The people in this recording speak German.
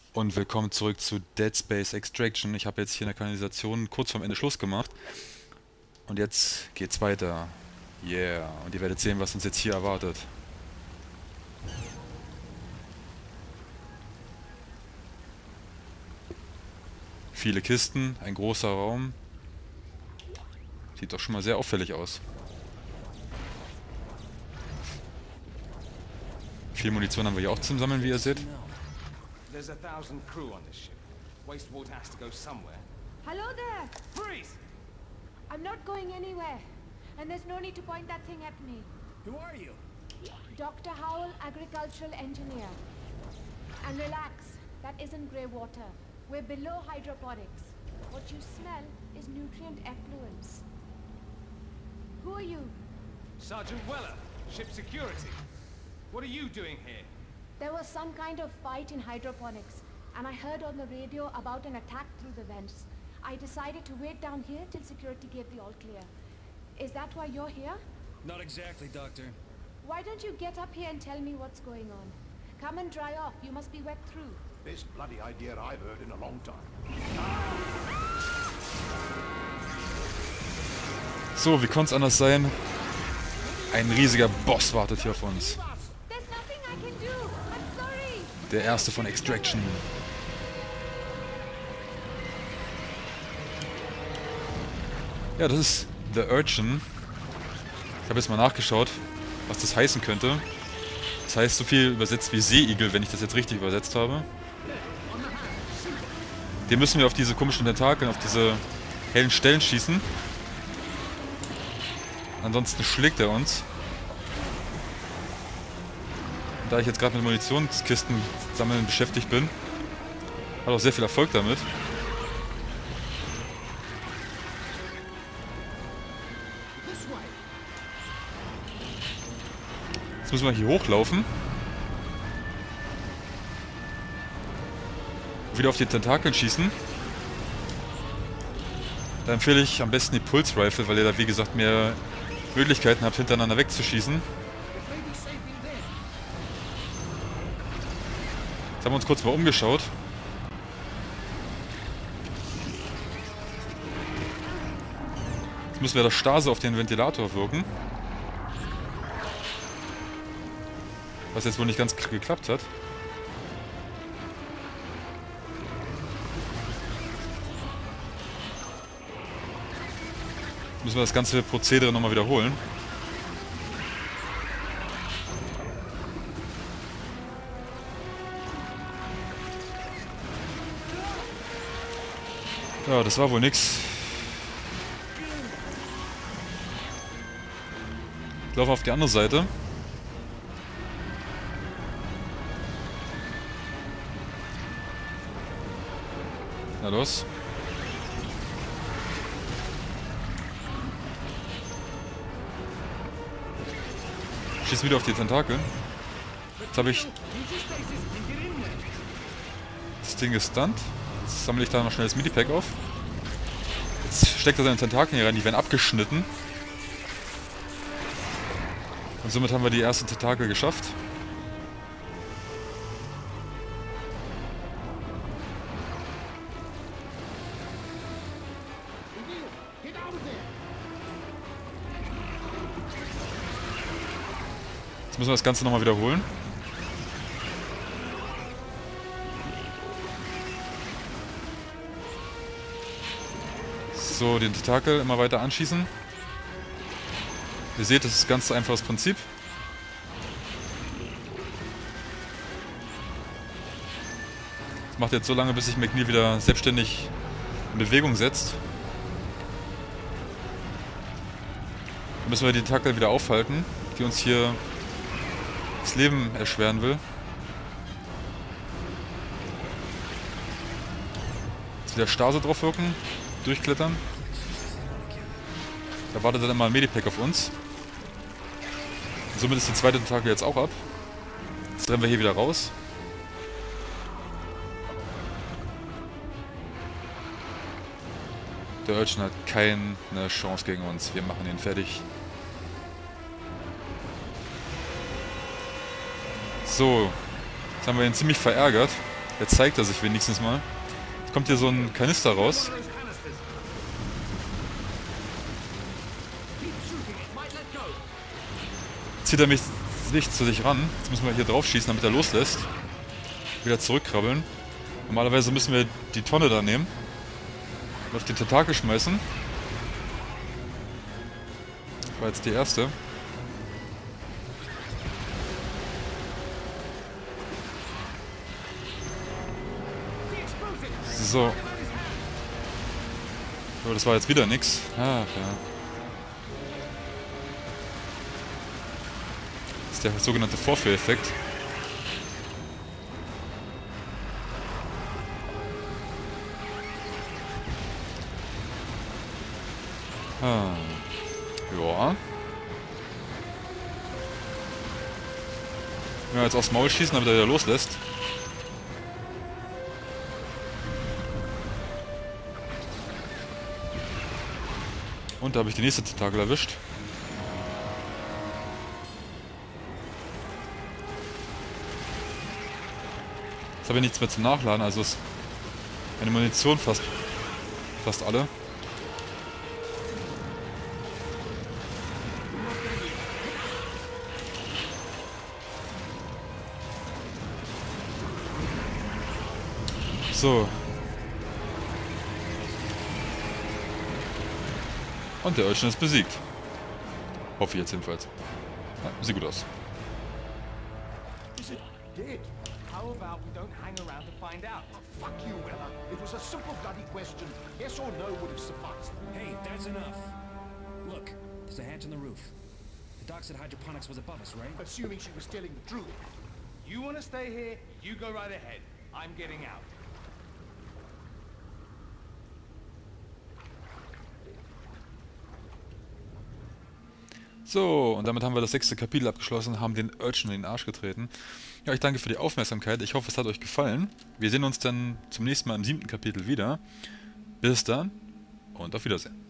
Und willkommen zurück zu Dead Space Extraction. Ich habe jetzt hier in der Kanalisation kurz vorm Ende Schluss gemacht. Und jetzt geht's weiter. Yeah. Und ihr werdet sehen, was uns jetzt hier erwartet. Viele Kisten, ein großer Raum. Sieht doch schon mal sehr auffällig aus. Viel Munition haben wir hier auch zum Sammeln, wie ihr seht. There's 1,000 crew on this ship. Wastewater has to go somewhere. Hello there! Freeze! I'm not going anywhere. And there's no need to point that thing at me. Who are you? Dr. Howell, agricultural engineer. And relax, that isn't grey water. We're below hydroponics. What you smell is nutrient effluence. Who are you? Sergeant Weller, ship security. What are you doing here? There was some kind of fight in hydroponics, and I heard on the radio about an attack through the vents. I decided to wait down here till security gave the all clear. Is that why you're here? Not exactly, Doctor. Why don't you get up here and tell me what's going on? Come and dry off. You must be wet through. Best bloody idea I've heard in a long time. So, wie konnte es anders sein? Ein riesiger Boss wartet hier auf uns. There's nothing I can do. I'm sorry. Der erste von Extraction. Ja, das ist The Urchin. Ich habe jetzt mal nachgeschaut, was das heißen könnte. Das heißt so viel übersetzt wie Seeigel, wenn ich das jetzt richtig übersetzt habe. Den müssen wir auf diese komischen Tentakeln, auf diese hellen Stellen schießen. Ansonsten schlägt er uns. Und da ich jetzt gerade mit Munitionskisten sammeln beschäftigt bin, hat auch sehr viel Erfolg damit. Jetzt müssen wir hier hochlaufen. Wieder auf die Tentakeln schießen. Da empfehle ich am besten die Pulse Rifle, weil ihr da wie gesagt mehr Möglichkeiten habt, hintereinander wegzuschießen. Jetzt haben wir uns kurz mal umgeschaut. Jetzt müssen wir das Stase auf den Ventilator wirken. Was jetzt wohl nicht ganz geklappt hat. Müssen wir das ganze Prozedere nochmal wiederholen. Ja, das war wohl nix. Ich laufe auf die andere Seite. Na los. Schieß wieder auf die Tentakel. Jetzt habe ich das Ding gestunt. Jetzt sammle ich da noch schnell das Minipack auf. Jetzt steckt er seine Tentakel hier rein, die werden abgeschnitten. Und somit haben wir die erste Tentakel geschafft. Jetzt müssen wir das Ganze nochmal wiederholen. So, den Tentakel immer weiter anschießen. Ihr seht, das ist ein ganz einfaches Prinzip. Das macht jetzt so lange, bis sich McNeil wieder selbstständig in Bewegung setzt. Dann müssen wir die Tentakel wieder aufhalten, die uns hier das Leben erschweren will. Jetzt wieder Stase drauf wirken, durchklettern. Da wartet dann immer ein Medipack auf uns. Und somit ist die zweite Tentakel jetzt auch ab. Jetzt rennen wir hier wieder raus. Der Urchin hat keine Chance gegen uns. Wir machen ihn fertig. So, jetzt haben wir ihn ziemlich verärgert. Jetzt zeigt er sich wenigstens mal. Jetzt kommt hier so ein Kanister raus. Zieht er mich nicht zu sich ran. Jetzt müssen wir hier drauf schießen, damit er loslässt. Wieder zurückkrabbeln. Normalerweise müssen wir die Tonne da nehmen. Und auf den Tentakel schmeißen. Das war jetzt die erste. So. Aber das war jetzt wieder nix. Ach ja. Das ist der sogenannte Vorführeffekt. Ah. Ja. Ja, jetzt aufs Maul schießen, damit er wieder loslässt. Und da habe ich die nächste Tentakel erwischt. Jetzt habe ich nichts mehr zum Nachladen, also ist meine Munition fast alle. So. Und der Urchin ist besiegt. Hoffe ich jetzt jedenfalls. Ja, sieht gut aus. Is it dead? How about we don't hang around to find out? Oh, fuck you, Weller. It was a simple bloody question. Yes or no would have sufficed. Hey, that's enough. Look, there's a hatch in the roof. The doc said hydroponics was above us, right? Assuming she was telling the truth. You want to stay here? You go right ahead. I'm getting out. So, und damit haben wir das 6. Kapitel abgeschlossen, haben den Urchin in den Arsch getreten. Ja, ich danke für die Aufmerksamkeit. Ich hoffe, es hat euch gefallen. Wir sehen uns dann zum nächsten Mal im 7. Kapitel wieder. Bis dann und auf Wiedersehen.